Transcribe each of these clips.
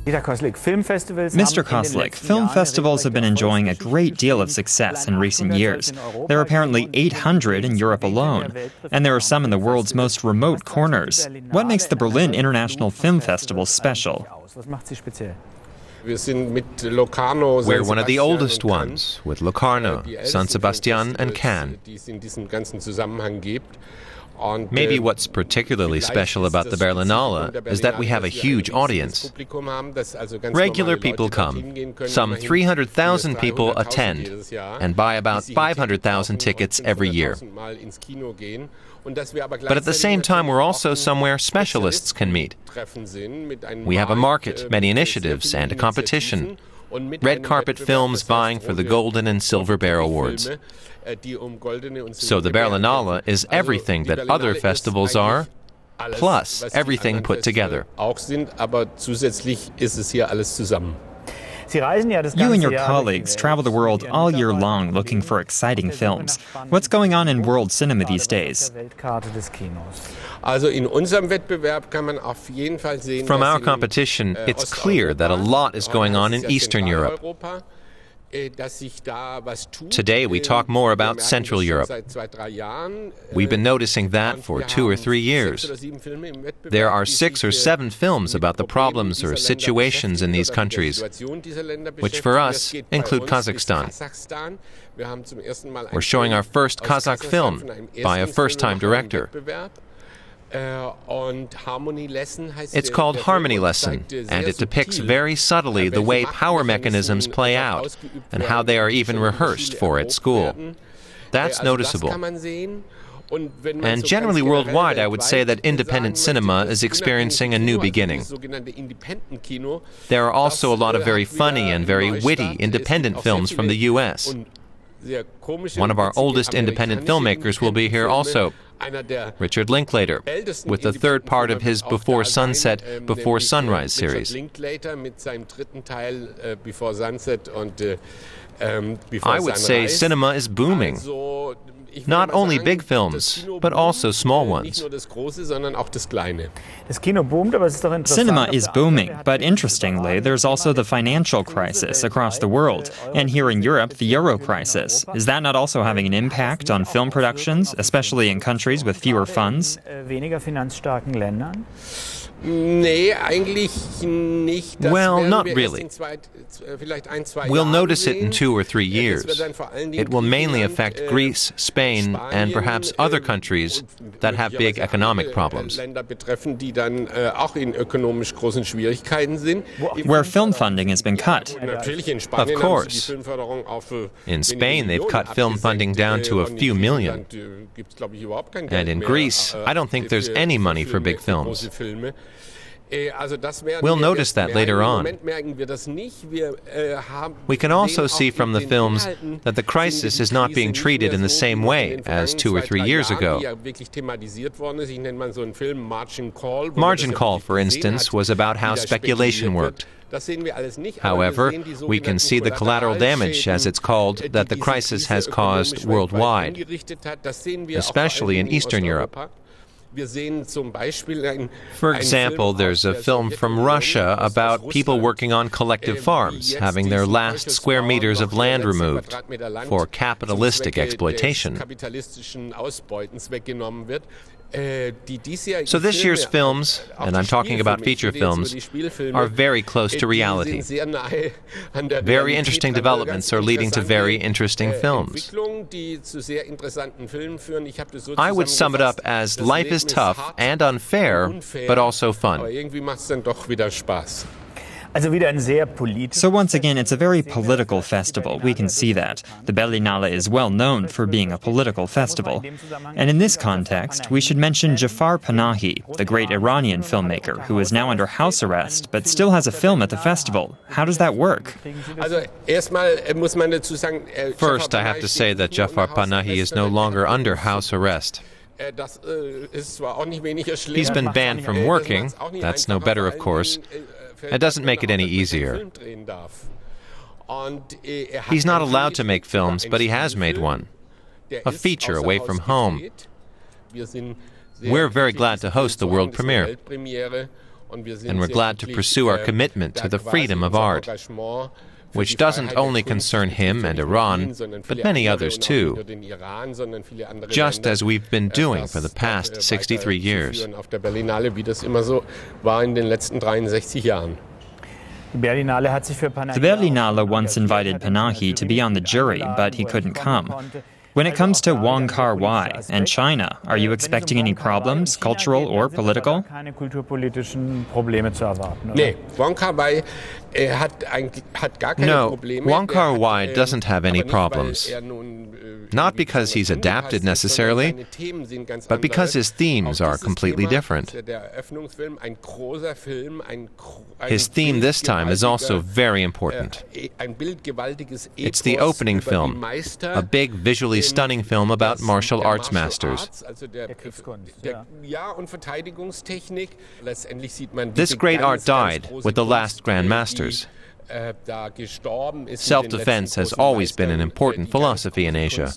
Mr. Koslik, film festivals have been enjoying a great deal of success in recent years. There are apparently 800 in Europe alone, and there are some in the world's most remote corners. What makes the Berlin International Film Festival special? We're one of the oldest ones, with Locarno, San Sebastian, and Cannes. Maybe what's particularly special about the Berlinale is that we have a huge audience. Regular people come. Some 300,000 people attend and buy about 500,000 tickets every year. But at the same time, we're also somewhere specialists can meet. We have a market, many initiatives, and a competition. Red carpet films vying for the Golden and Silver Bear Awards. So the Berlinale is everything that other festivals are, plus everything put together. You and your colleagues travel the world all year long looking for exciting films. What's going on in world cinema these days? From our competition, it's clear that a lot is going on in Eastern Europe. Today we talk more about Central Europe. We've been noticing that for 2 or 3 years. There are 6 or 7 films about the problems or situations in these countries, which for us include Kazakhstan. We're showing our first Kazakh film by a first-time director. It's called Harmony Lesson, and it depicts very subtly the way power mechanisms play out and how they are even rehearsed for at school. That's noticeable. And generally worldwide, I would say that independent cinema is experiencing a new beginning. There are also a lot of very funny and very witty independent films from the U.S. One of our oldest independent filmmakers will be here also, Richard Linklater, with the third part of his Before Sunset, Before Sunrise series. I would say cinema is booming. Not only big films, but also small ones. Cinema is booming, but interestingly, there's also the financial crisis across the world, and here in Europe, the Euro crisis. Is that not also having an impact on film productions, especially in countries with fewer funds? Well, not really. We'll notice it in 2 or 3 years. It will mainly affect Greece, Spain, and perhaps other countries that have big economic problems. Where film funding has been cut. Of course. In Spain, they've cut film funding down to a few million. And in Greece, I don't think there's any money for big films. We'll notice that later on. We can also see from the films that the crisis is not being treated in the same way as 2 or 3 years ago. Margin Call, for instance, was about how speculation worked. However, we can see the collateral damage, as it's called, that the crisis has caused worldwide, especially in Eastern Europe. For example, there's a film from Russia about people working on collective farms, having their last square meters of land removed for capitalistic exploitation. So this year's films, and I'm talking about feature films, are very close to reality. Very interesting developments are leading to very interesting films. I would sum it up as life is tough and unfair, but also fun. So once again, it's a very political festival. We can see that. The Berlinale is well known for being a political festival. And in this context, we should mention Jafar Panahi, the great Iranian filmmaker who is now under house arrest but still has a film at the festival. How does that work? First, I have to say that Jafar Panahi is no longer under house arrest. He's been banned from working. That's no better, of course. It doesn't make it any easier. He's not allowed to make films, but he has made one. A feature away from home. We're very glad to host the world premiere. and we're glad to pursue our commitment to the freedom of art, which doesn't only concern him and Iran, but many others too, just as we've been doing for the past 63 years. The Berlinale once invited Panahi to be on the jury, but he couldn't come. When it comes to Wong Kar-wai and China, are you expecting any problems, cultural or political? No, Wong Kar-wai doesn't have any problems. Not because he's adapted necessarily, but because his themes are completely different. His theme this time is also very important. It's the opening film, a big, visually stunning film about martial arts masters. This great art died with the last Grand Masters. Self-defense has always been an important philosophy in Asia.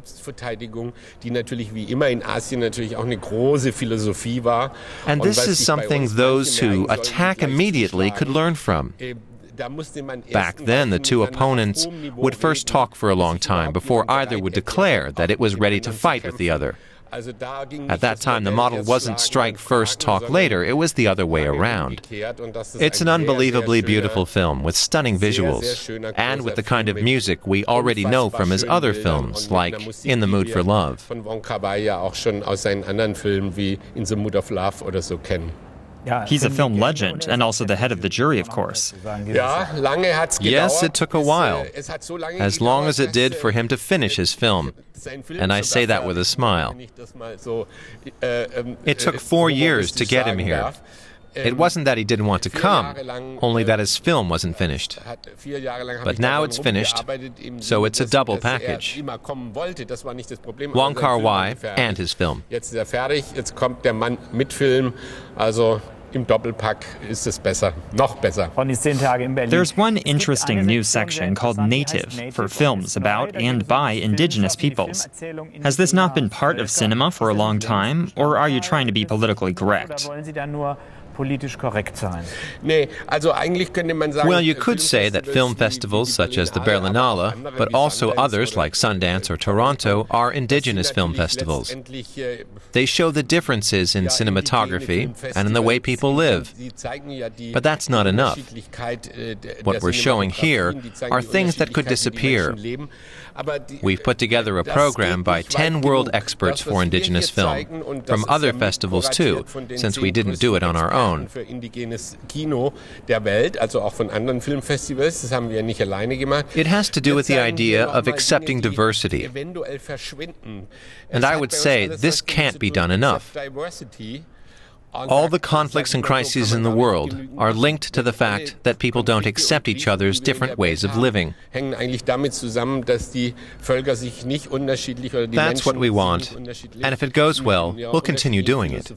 And this is something those who attack immediately could learn from. Back then, the two opponents would first talk for a long time before either would declare that it was ready to fight with the other. At that time, the model wasn't strike first, talk later. It was the other way around. It's an unbelievably beautiful film with stunning visuals and with the kind of music we already know from his other films, like In the Mood for Love. He's a film legend, and also the head of the jury, of course. Yes, it took a while, as long as it did for him to finish his film. And I say that with a smile. It took 4 years to get him here. It wasn't that he didn't want to come, only that his film wasn't finished. But now it's finished, so it's a double package. Wong Kar-wai and his film. Im Doppelpack ist es besser, noch besser. There's one interesting new section called Native for films about and by indigenous peoples. Has this not been part of cinema for a long time, or are you trying to be politically correct? Well, you could say that film festivals such as the Berlinale, but also others like Sundance or Toronto, are indigenous film festivals. They show the differences in cinematography and in the way people live. But that's not enough. What we're showing here are things that could disappear. We've put together a program by 10 world experts for indigenous film, from other festivals too, since we didn't do it on our own. It has to do with the idea of accepting diversity. And I would say this can't be done enough. All the conflicts and crises in the world are linked to the fact that people don't accept each other's different ways of living. That's what we want, and if it goes well, we'll continue doing it.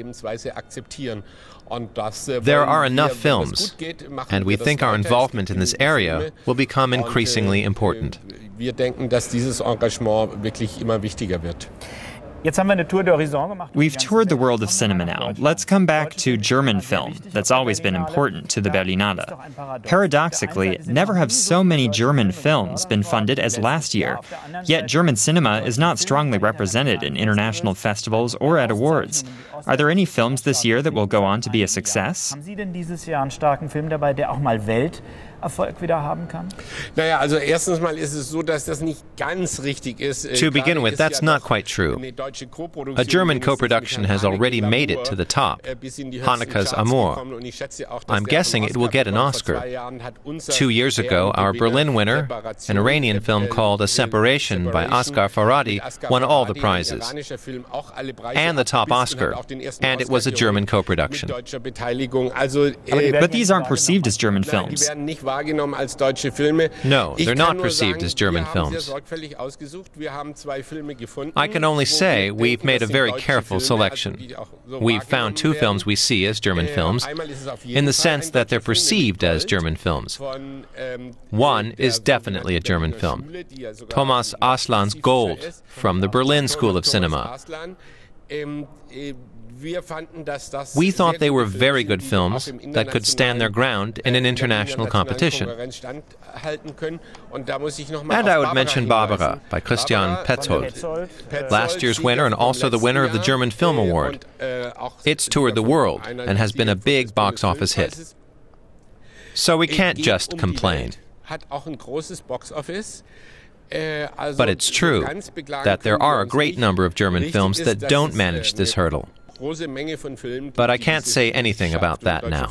There are enough films, and we think our involvement in this area will become increasingly important. We've toured the world of cinema now. Let's come back to German film. That's always been important to the Berlinale. Paradoxically, never have so many German films been funded as last year. Yet German cinema is not strongly represented in international festivals or at awards. Are there any films this year that will go on to be a success? To begin with, that's not quite true. A German co-production has already made it to the top, Haneke's Amour. I'm guessing it will get an Oscar. 2 years ago, our Berlin winner, an Iranian film called A Separation by Asghar Farhadi, won all the prizes, and the top Oscar, and it was a German co-production. But these aren't perceived as German films. No, they're not perceived as German films. I can only say we've made a very careful selection. We've found 2 films we see as German films, in the sense that they're perceived as German films. One is definitely a German film, Thomas Aslan's Gold, from the Berlin School of Cinema. We thought they were very good films that could stand their ground in an international competition. And I would mention Barbara by Christian Petzold, last year's winner and also the winner of the German Film Award. It's toured the world and has been a big box office hit. So we can't just complain. But it's true that there are a great number of German films that don't manage this hurdle. But I can't say anything about that now.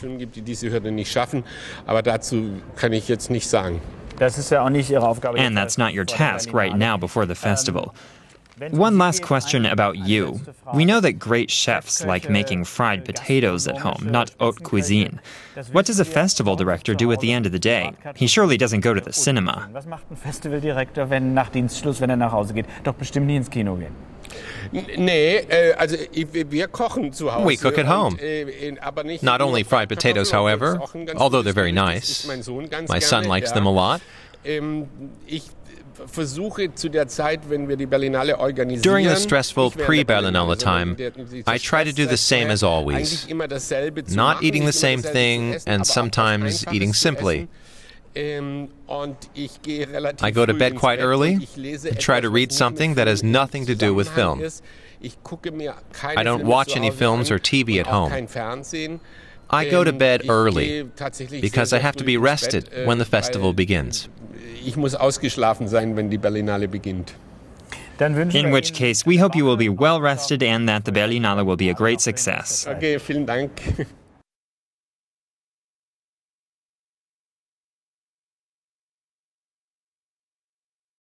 And that's not your task right now before the festival. One last question about you. We know that great chefs like making fried potatoes at home, not haute cuisine. What does a festival director do at the end of the day? He surely doesn't go to the cinema. We cook at home. Not only fried potatoes, however, although they're very nice. My son likes them a lot. During the stressful pre-Berlinale time, I try to do the same as always. Not eating the same thing, and sometimes eating simply. I go to bed quite early and try to read something that has nothing to do with film. I don't watch any films or TV at home. I go to bed early because I have to be rested when the festival begins. In which case, we hope you will be well rested and that the Berlinale will be a great success. Okay, vielen Dank.